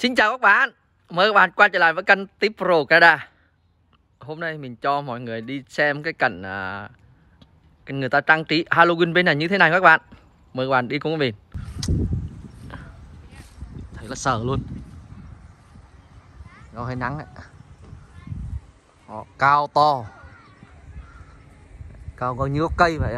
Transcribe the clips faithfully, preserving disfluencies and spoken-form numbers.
Xin chào các bạn, mời các bạn quay trở lại với kênh Tip Pro Canada. Hôm nay mình cho mọi người đi xem cái cảnh à, cái người ta trang trí Halloween bên này như thế này các bạn. Mời các bạn đi cùng với mình. Thấy là sợ luôn. Nó hơi nắng đấy. Đó, cao to, cao có như gốc cây vậy ạ.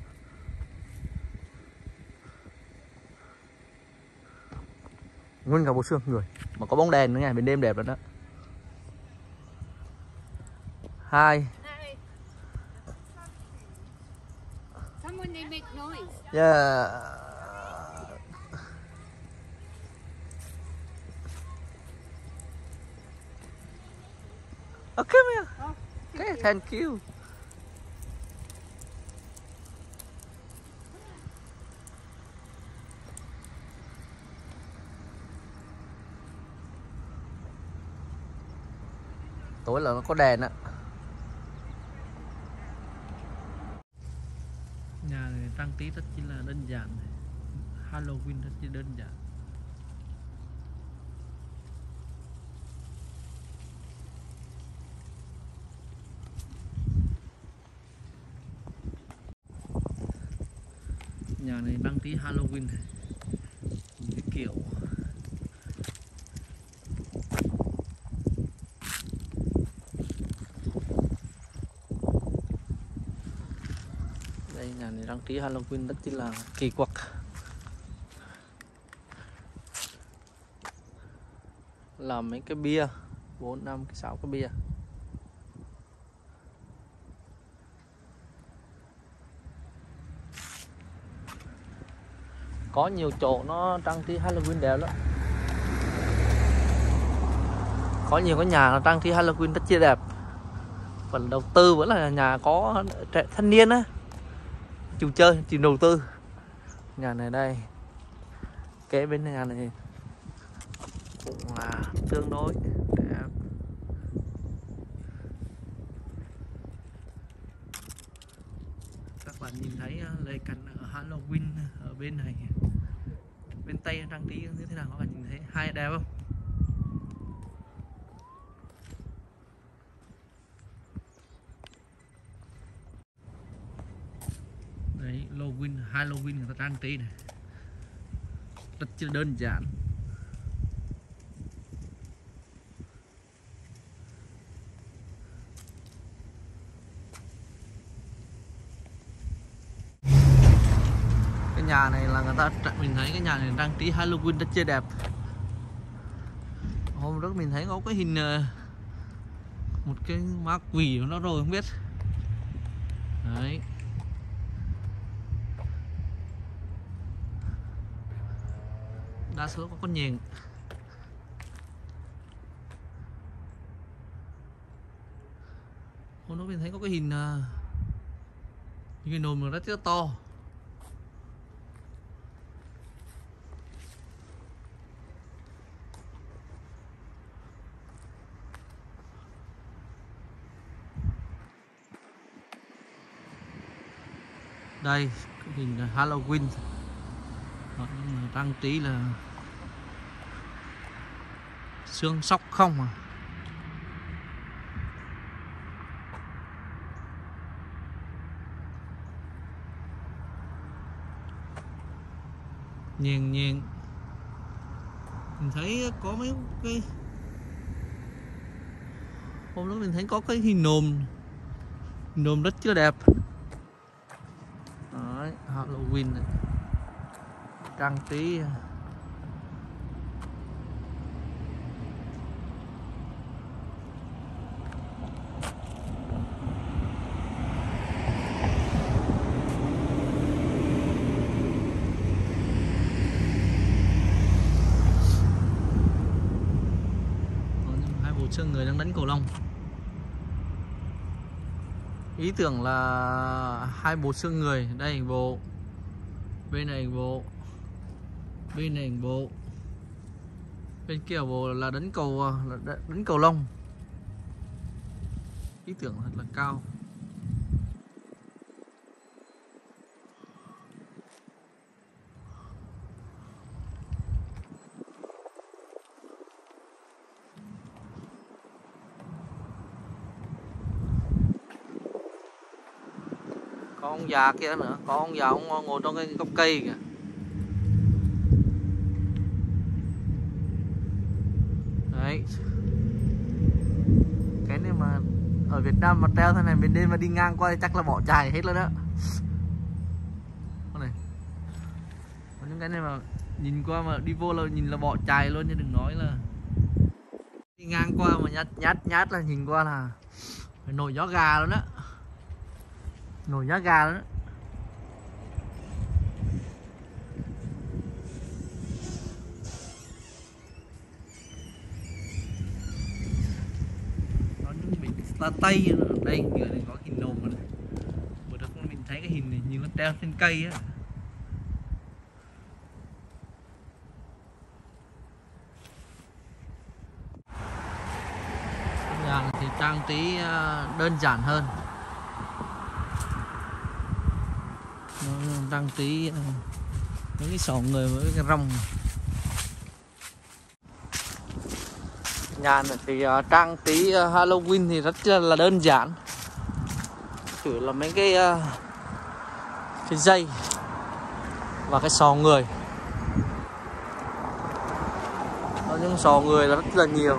Nguyên cả bộ xương người mà có bóng đèn nữa nha, bên đêm đẹp lắm đó. Hai. Someone they make noise. Yeah. Oh, come here. Oh, Okay, thank you. Tối là nó có đèn á. Nhà này trang trí rất chỉ là đơn giản. Halloween rất chỉ đơn giản. Nhà này trang trí Halloween này. Cái kiểu đây, nhà này trang trí Halloween rất chỉ là kỳ quặc. Làm mấy cái bia bốn năm cái sáu cái bia. Có nhiều chỗ nó trang trí Halloween đẹp lắm. Có nhiều cái nhà nó trang trí Halloween rất chi đẹp. Phần đầu tư vẫn là nhà có trẻ thanh niên á, chịu chơi, chịu đầu tư. Nhà này đây, kế bên nhà này cũng là tương đối đẹp. Các bạn nhìn thấy lề cảnh Halloween ở bên này, bên Tây trang trí như thế nào các bạn nhìn thấy hay đẹp không? Đấy, Halloween, Halloween người ta trang trí này rất là đơn giản. Cái nhà này là người ta, mình thấy cái nhà này trang trí Halloween rất là đẹp. Hôm trước mình thấy có cái hình một cái ma quỷ của nó rồi không biết. Đấy. Đa số có con nhện. Hôm đó mình thấy có cái hình uh, những cái nồi mà rất là to. Đây, cái hình Halloween. Đó, trang trí là xương sóc không à. Nhìn nhìn mình thấy có mấy cái, hôm đó mình thấy có cái hình nồm nồm rất chưa đẹp. Đấy, Halloween này. Trang trí hai bộ xương người đang đánh cầu lông. Ý tưởng là hai bộ xương người, đây bộ, bên này bộ, bên này bộ, bên kia bộ là đánh cầu, là đánh cầu lông. Ý tưởng thật là cao. Có ông già kia nữa, có ông già ông ngồi trong cái gốc cây kìa. Đấy. Cái này mà ở Việt Nam mà treo thế này bên đêm mà đi ngang qua thì chắc là bỏ chạy hết luôn đó. Con này. Có những cái này mà nhìn qua mà đi vô là nhìn là bỏ chạy luôn, chứ đừng nói là đi ngang qua mà nhát nhát nhát là nhìn qua là phải nổi gió gà luôn đó. Nổi giá gà luôn đó. Nó những biển ta tây ở đây, giờ này có hình nồm rồi này. Bữa đó mình thấy cái hình này như nó treo trên cây á. Nhà thì trang trí đơn giản hơn. Nó trang trí mấy cái sọ người với cái rong. Nhà này thì uh, trang trí uh, Halloween thì rất là đơn giản, chủ yếu là mấy cái uh, cái dây và cái sọ người. Có những sọ người là rất là nhiều.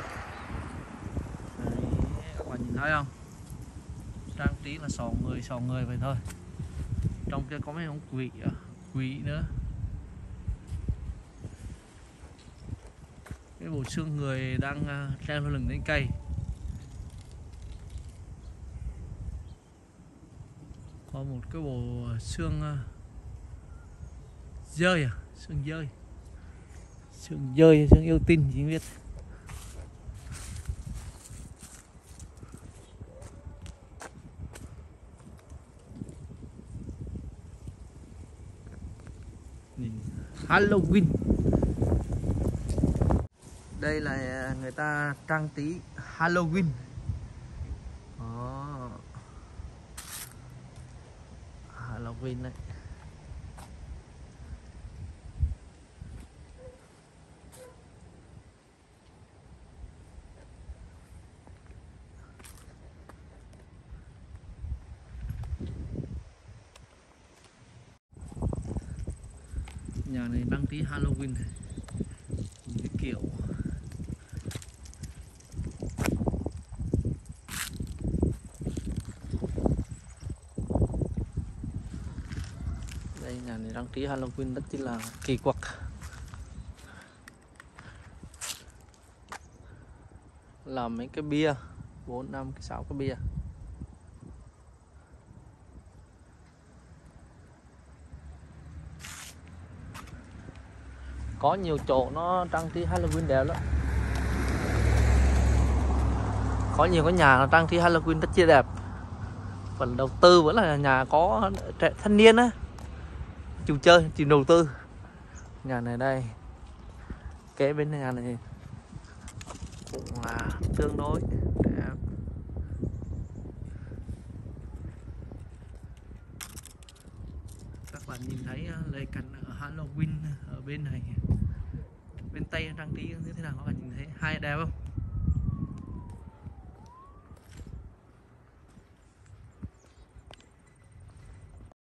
Đấy, các bạn nhìn thấy không? Trang trí là sọ người sọ người vậy thôi. Trong kia có mấy ông quỷ quỷ nữa. Cái bộ xương người đang treo lửng lên cây. Có một cái bộ xương dơi à, xương dơi, xương dơi, xương yêu tinh chỉ biết. Nhìn Halloween. Đây là người ta trang trí Halloween. Đó. Halloween đấy. Nhà này trang trí Halloween này. Cái kiểu đây, nhà này trang trí Halloween rất là kỳ quặc. Làm mấy cái bia bốn năm cái sáu cái bia. Có nhiều chỗ nó trang trí Halloween đẹp lắm. Có nhiều cái nhà nó trang trí Halloween rất chia đẹp. Phần đầu tư vẫn là nhà có trẻ thanh niên á, chịu chơi, chịu đầu tư. Nhà này đây, kế bên nhà này cũng là tương đối đẹp. Các bạn nhìn thấy lề cành Halloween ở bên này, bên Tây trang trí như thế nào các bạn nhìn thấy hay đẹp không?